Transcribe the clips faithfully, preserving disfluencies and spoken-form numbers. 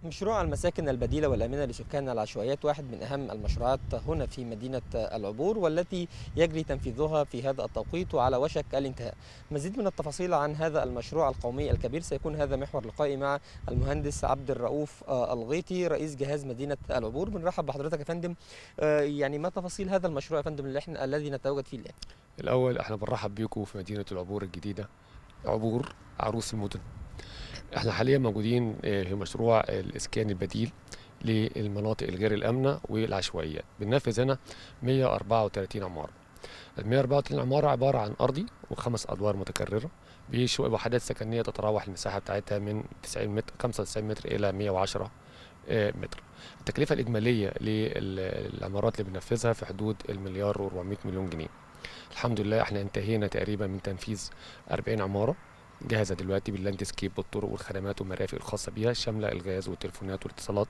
مشروع المساكن البديلة والآمنة لسكان العشوائيات واحد من أهم المشروعات هنا في مدينة العبور، والتي يجري تنفيذها في هذا التوقيت وعلى وشك الانتهاء. مزيد من التفاصيل عن هذا المشروع القومي الكبير سيكون هذا محور لقائي مع المهندس عبد الرؤوف آه، الغيطي رئيس جهاز مدينة العبور. بنرحب بحضرتك يا فندم. آه، يعني ما تفاصيل هذا المشروع يا فندم اللي احنا الذي نتواجد فيه الآن؟ الأول احنا بنرحب بيكم في مدينة العبور الجديدة، عبور عروس المدن. احنا حاليا موجودين آه، في مشروع الإسكان البديل للمناطق الغير الآمنة والعشوائيات. بننفذ هنا مية وأربعة وتلاتين عمارة. ال مية وأربعة وتلاتين عمارة عبارة عن أرضي وخمس أدوار متكررة بوحدات سكنية تتراوح المساحة بتاعتها من تسعين متر خمسة وتسعين متر إلى مية وعشرة آه، متر. التكلفة الإجمالية للعمارات اللي بننفذها في حدود المليار و400 مليون جنيه. الحمد لله احنا انتهينا تقريبا من تنفيذ أربعين عمارة جاهزة دلوقتي باللاندسكيب والطرق والخدمات والمرافق الخاصة بيها، شاملة الغاز والتليفونات والاتصالات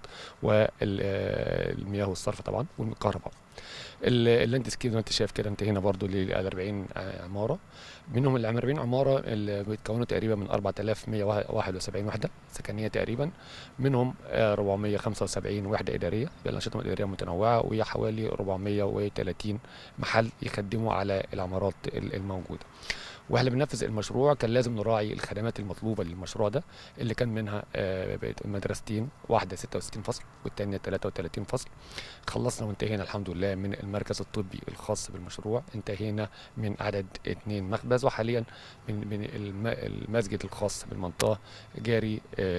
والمياه والصرف طبعا والكهرباء. اللاندسكيب زي ما انت شايف كده انتهينا برضو ل أربعين عمارة. منهم ال أربعين عمارة اللي بيتكونوا تقريبا من أربعة آلاف ومية وواحد وسبعين وحدة سكنية تقريبا، منهم أربعمية وخمسة وسبعين وحدة إدارية بالأنشطة الإدارية المتنوعة، وهي حوالي أربعمية وتلاتين محل يخدموا على العمارات الموجودة. واحنا بننفذ المشروع كان لازم نراعي الخدمات المطلوبه للمشروع ده، اللي كان منها مدرستين، واحده ستة وستين فصل والثانيه تلاتة وتلاتين فصل. خلصنا وانتهينا الحمد لله من المركز الطبي الخاص بالمشروع، انتهينا من عدد اثنين مخبز، وحاليا من من المسجد الخاص بالمنطقه جاري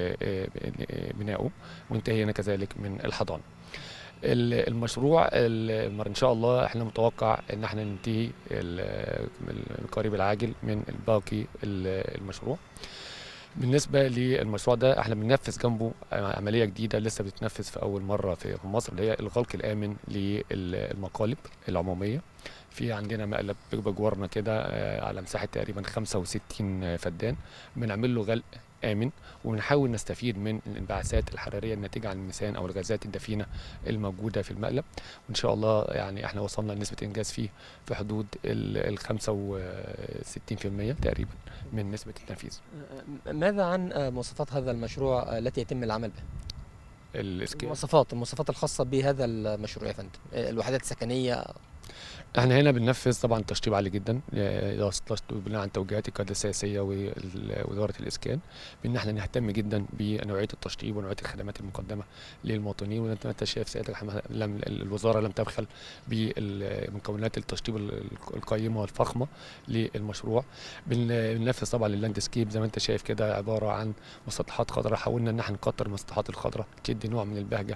بناؤه، وانتهينا كذلك من الحضانه. المشروع ان شاء الله احنا متوقع ان احنا ننتهي القريب العاجل من باقي المشروع. بالنسبه للمشروع ده احنا بننفذ جنبه عمليه جديده لسه بتتنفذ في اول مره في مصر، اللي هي الغلق الامن للمقالب العموميه. في عندنا مقلب بجوارنا كده على مساحه تقريبا خمسة وستين فدان، بنعمل له غلق آمن، ونحاول نستفيد من الانبعاثات الحرارية الناتجة عن الميثان أو الغازات الدفينة الموجودة في المقلب. وإن شاء الله يعني احنا وصلنا لنسبة إنجاز فيه في حدود ال خمسة وستين بالمية تقريبا من نسبة التنفيذ. ماذا عن مواصفات هذا المشروع التي يتم العمل بها؟ الإسكان المواصفات المواصفات الخاصة بهذا المشروع يا فندم، الوحدات السكنية. احنا هنا بننفذ طبعا تشطيب عالي جدا بناء عن توجيهات القياده السياسيه ووزاره الاسكان، بان احنا نهتم جدا بنوعيه التشطيب ونوعيه الخدمات المقدمه للمواطنين. وانت انت شايف سيادتك الوزاره لم تبخل بمكونات التشطيب القيمه والفخمه للمشروع. بننفذ طبعا اللاندسكيب زي ما انت شايف كده، عباره عن مسطحات خضراء. حاولنا ان احنا نكتر المسطحات الخضراء تدي نوع من البهجه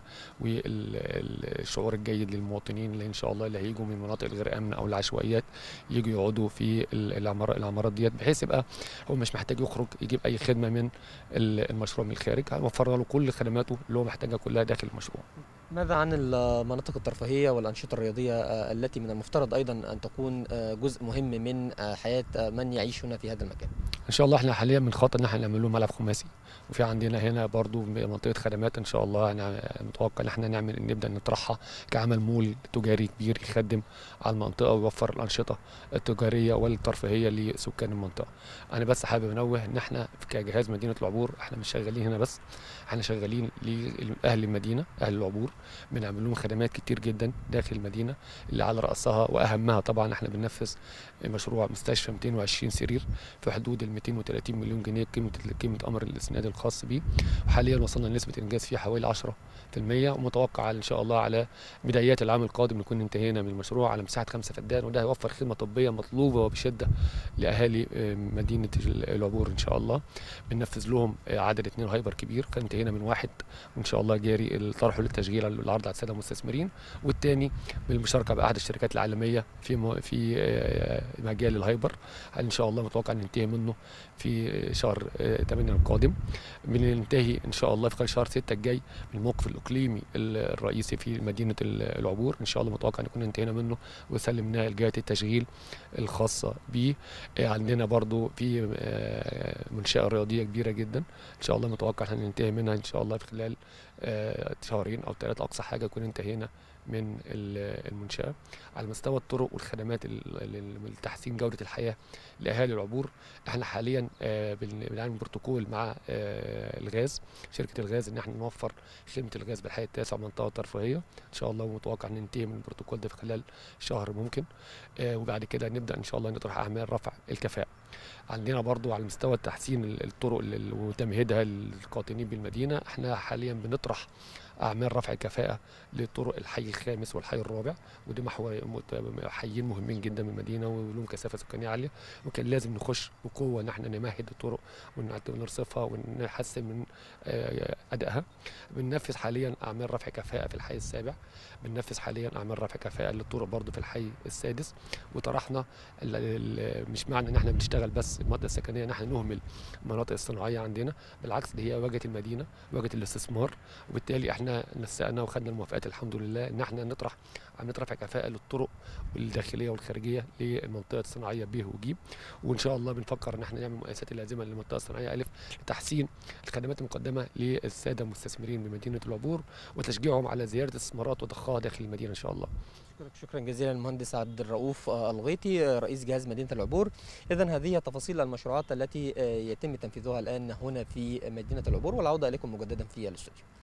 والشعور الجيد للمواطنين اللي ان شاء الله اللي هيجوا من المناطق الغير امنه او العشوائيات، يجوا يقعدوا في العمارات العمارات ديت، بحيث يبقى هو مش محتاج يخرج يجيب اي خدمه من المشروع من الخارج، هنوفر له كل خدماته اللي هو محتاجها كلها داخل المشروع. ماذا عن المناطق الترفيهية والأنشطة الرياضية التي من المفترض أيضا أن تكون جزء مهم من حياة من يعيش هنا في هذا المكان؟ ان شاء الله احنا حاليا بنخطط ان احنا نعمل له ملعب خماسي، وفي عندنا هنا برضو منطقه خدمات ان شاء الله انا متوقع ان احنا نعمل نبدا نطرحها كعمل مول تجاري كبير يخدم على المنطقه ويوفر الانشطه التجاريه والترفيهيه لسكان المنطقه. انا بس حابب انوه ان احنا كجهاز مدينه العبور احنا مش شغالين هنا بس، احنا شغالين لاهل المدينه، اهل العبور، بنعمل لهم خدمات كتير جدا داخل المدينه، اللي على راسها واهمها طبعا احنا بننفذ مشروع مستشفى مئتين وعشرين سرير في حدود ال مئتين وتلاتين مليون جنيه قيمه قيمه امر الاسناد الخاص بيه، وحاليا وصلنا لنسبه انجاز فيه حوالي عشرة بالمية، ومتوقع ان شاء الله على بدايات العام القادم نكون انتهينا من المشروع على مساحه خمسة فدان، وده هيوفر خدمه طبيه مطلوبه وبشده لاهالي مدينه العبور ان شاء الله. بننفذ لهم عدد اثنين هايبر كبير، كان انتهينا من واحد وان شاء الله جاري الطرح للتشغيل العرض على الساده المستثمرين، والثاني بالمشاركه باحد الشركات العالميه في في مجال الهايبر، ان شاء الله متوقع ان ننتهي منه في شهر ثمانية القادم. بننتهي ان شاء الله في شهر ستة الجاي من الموقف الاقليمي الرئيسي في مدينه العبور، ان شاء الله متوقع ان نكون انتهينا منه وسلمناه لجهات التشغيل الخاصه به. عندنا برضو في منشاه رياضيه كبيره جدا ان شاء الله متوقع ان ننتهي منها نتمنى ان شاء الله في خلال آه، شهرين او ثلاثه اقصى حاجه نكون انتهينا من ال- المنشاه. على مستوى الطرق والخدمات ال- ال- لتحسين جوده الحياه لاهالي العبور، احنا حاليا آه، بن- بنعمل بروتوكول مع آه، الغاز، شركه الغاز، ان احنا نوفر خدمه الغاز بالحي التاسع منطقه ترفيهيه ان شاء الله، ومتوقع ان ننتهي من البروتوكول ده في خلال شهر ممكن. آه، وبعد كده نبدا ان شاء الله نطرح اعمال رفع الكفاءه. عندنا برضو على مستوى تحسين ال- الطرق ال- وتمهيدها للقاطنين بالمدينه، احنا حاليا بنطرح اعمال رفع الكفاءه لطرق الحي الخامس والحي الرابع، ودي محور مت- حيين مهمين جدا من المدينه ولهم كثافه سكانيه عاليه، وكان لازم نخش بقوه ان احنا نمهد الطرق ونعت- ونرصفها ونحسن من آه، ادائها. بننفذ حاليا اعمال رفع كفاءه في الحي السابع، بننفذ حاليا اعمال رفع كفاءه للطرق برضو في الحي السادس، وطرحنا ال- ال- مش معنى ان احنا بنشتغل بس المناطق السكنيه ان احنا نهمل المناطق الصناعيه عندنا، بالعكس دي هي واجهه المدينه، واجهه الاستثمار، وبالتالي احنا نسقنا وخدنا الموافقات الحمد لله ان احنا نطرح عمليه رفع كفاءه للطرق الداخليه والخارجيه للمنطقه الصناعيه ب وج، وان شاء الله بنفكر ان احنا نعمل مقايسات اللازمه للمنطقه الصناعيه الف لتحسين الخدمات المقدمه للساده المستثمرين بمدينه العبور، وتشجيعهم على زياده الاستثمارات وضخها داخل المدينه ان شاء الله. أشكرك شكرا جزيلا المهندس عبد الرؤوف آه، الغيطي، آه، رئيس جهاز مدينة العبور. إذن هذه تفاصيل المشروعات التي آه، يتم تنفيذها الآن هنا في مدينة العبور، والعودة إليكم مجددا في الاستوديو.